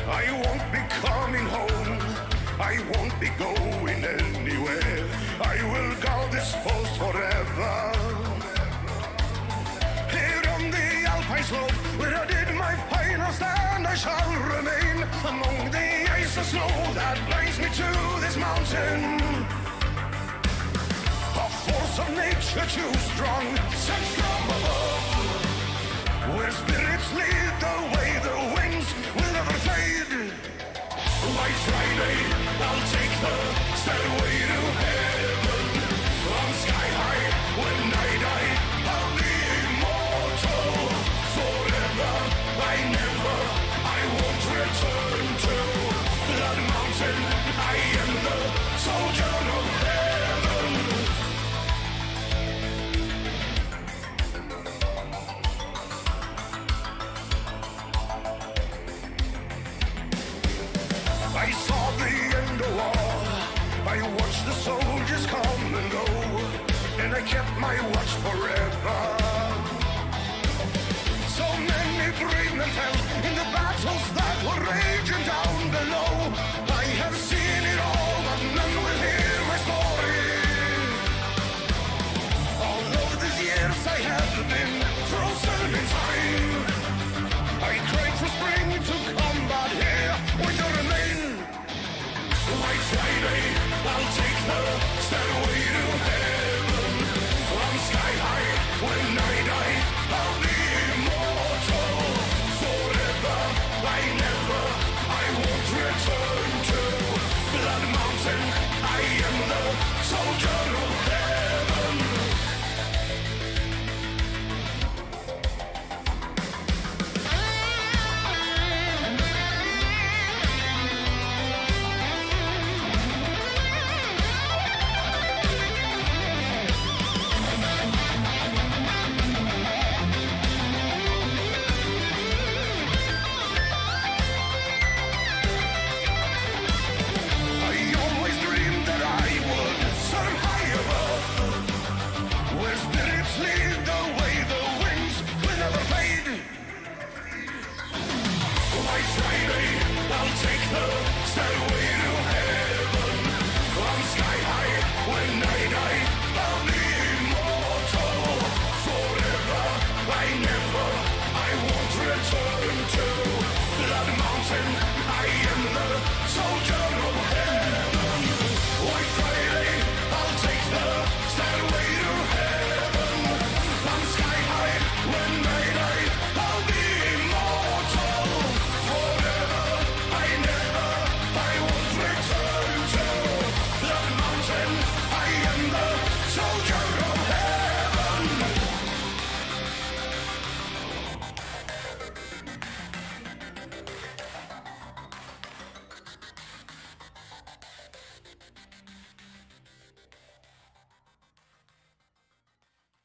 I won't be coming home. I won't be going anywhere. I will guard this post forever. Here on the Alpine slope, where I did my final stand, I shall remain among the ice and snow that binds me to this mountain. A force of nature too strong, sent from above, where spirits lead the way, the winds will never fade. White Friday, I'll take the stairway to heaven. On sky high, when I die, I'll be immortal forever. I won't return to that mountain. I am the soldier of heaven. I saw the end of war. I watched the soldiers come and go, and I kept my watch forever. So many brave men fell in the battles that were raging down below. I have seen it all, but none will hear my story. All of these years I have been frozen in time. I cried for spring to come, but here winter remain. White Friday, I'll take the stairway to heaven. On sky high, when I die, I'll be immortal forever. I won't return to Blood Mountain. I am the soldier of heaven. I'll take the stairway